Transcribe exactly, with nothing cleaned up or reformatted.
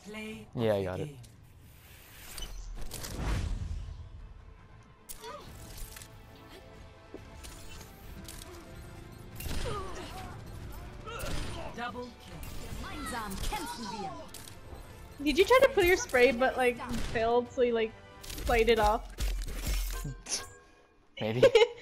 Play Yeah, I got it. game. Double kill. Gemeinsam kämpfen wir. Did you try to put your spray but like failed, so you like played it off? Maybe.